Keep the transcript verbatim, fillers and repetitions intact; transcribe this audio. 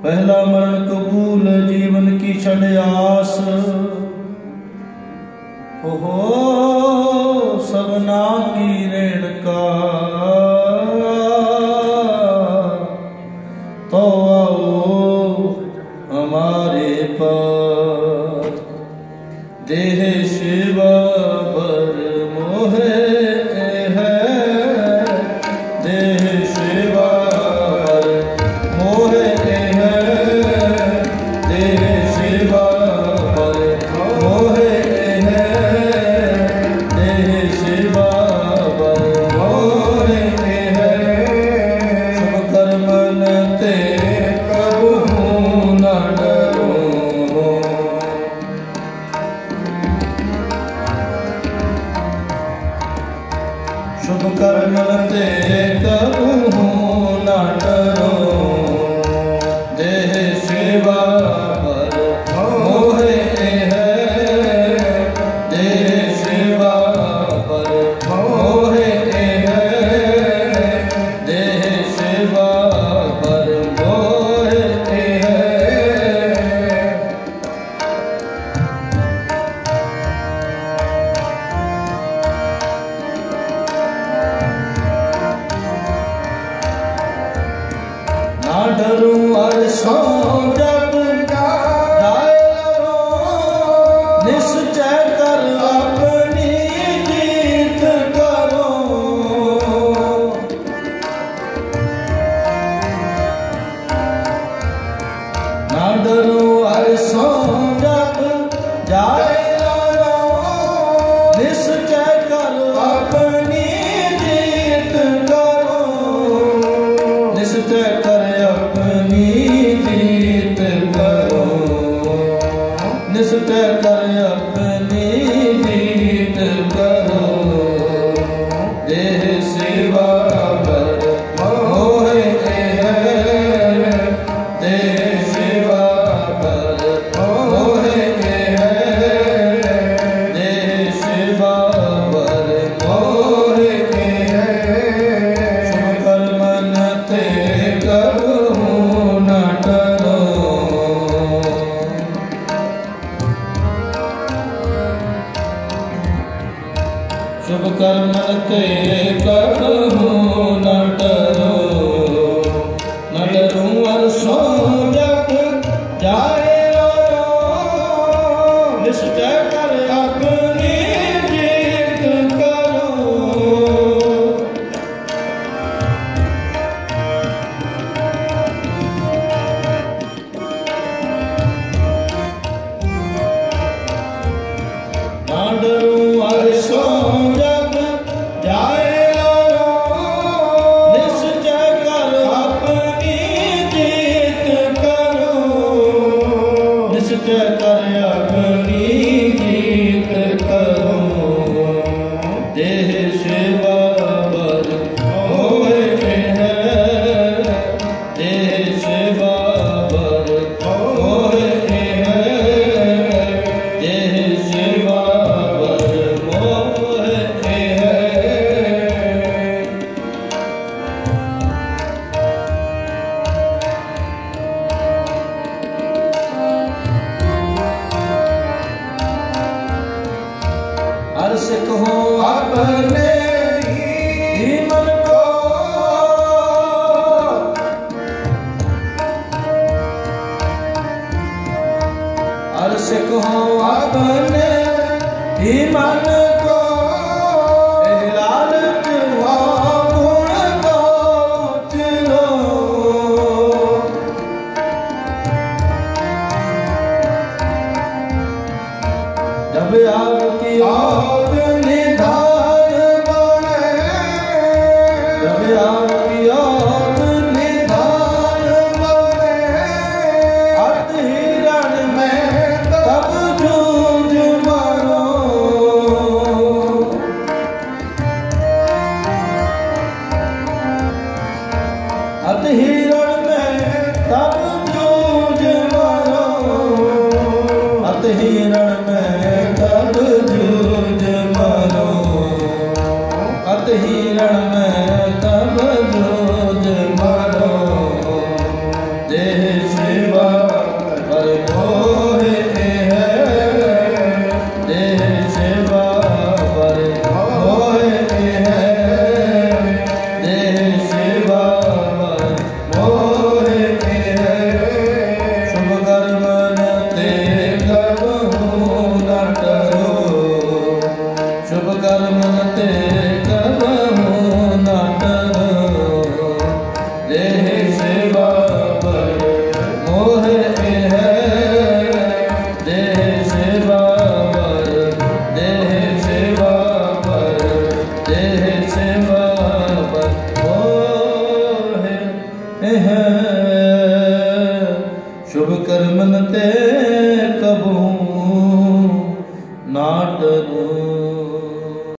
पहला मरण कबूल जीवन की छड़ आस, हो सबना की रेणुका तो आओ हमारे पर। देह शिवा पर मोह है, देह शिवा पर मोह है, देह शिवा पर मोह है, देह शिवा पर मोह है। शुभ कर्म ते कबहू न डरो, शुभ कर्म ते कबहू न डरो। देह शिवा पर मोह है, देह शिवा पर मोह है, देह शिवा पर मोह है। ना डरूं अरसों जब जाए लरो, निश्चय कर अपनी जीत करो। ना डरूं अरसों जब जाए लरो, निश्चय कर अपनी जीत करो, निश्चय कर अपनी जीत करो, निश्चय कर अपनी जीत करो। देह शिवा पर मोह है, देह शिवा पर मोह है, देह शिवा पर मोह है। शुभ कर्म ते कबहू न डरो, शुभ कर्म ते कबहू न डरो। न डरूं अरसों जब जाए लरो, निश्चय कर अपनी जीत करो। ना डरूं अरसों जब जाए लरो, निश्चय कर अपनी जीत करो, निश्चय कर अपनी जीत करो। देह शिवा पर मोह है, देह शिवा पर मोह है, देह शिवा पर मोह है। हर सिख हो अपने ही मन को, हर सिख हो अपने ही मन को। लालच हो गुण को लो, जब आपकी औत निधान बने, जब आपकी औत निधान बने, अर्ध हिरण में तब जूझ मरो। देह सेवा पर मोह है, देह सेवा पर मोह है, देह सेवा पर मोह है। शुभ कर्म ते कबहू न करो, शुभ कर्म ते कबहू न करो, देह सेवा पर मोह है, देह सेवा पर, देह सेवा पर, देह सेवा